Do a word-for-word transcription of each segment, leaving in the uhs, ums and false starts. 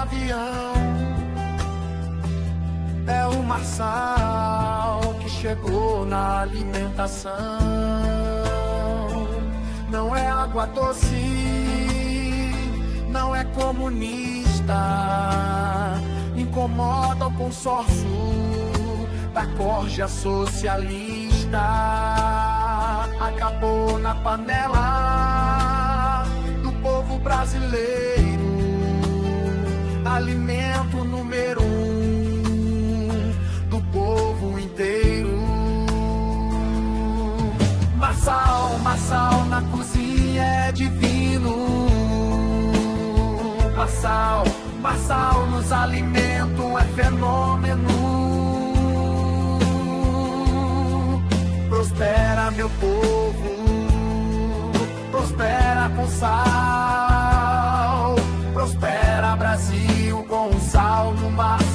avião, é o Marçal que chegou na alimentação. Não é água doce, não é comunista, incomoda o consórcio da corja socialista. Acabou na panela do povo brasileiro, alimento número um do povo inteiro. Marçal, Marçal na cozinha é divino. Marçal, Marçal nos alimentos é fenômeno. Prospera meu povo, prospera com sal, prospera Brasil com sal no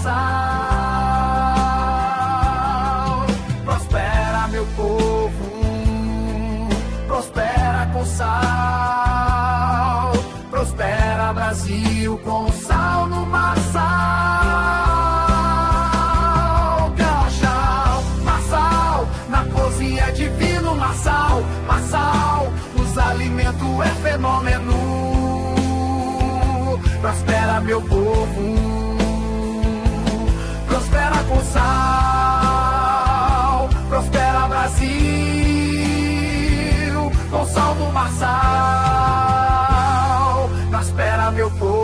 Marçal. Prospera meu povo, prospera com sal, prospera Brasil com sal no Marçal. É divino, Marçal, Marçal, os alimentos é fenômeno. Prospera meu povo, prospera com sal, prospera Brasil, com sal do Marçal. Prospera meu povo.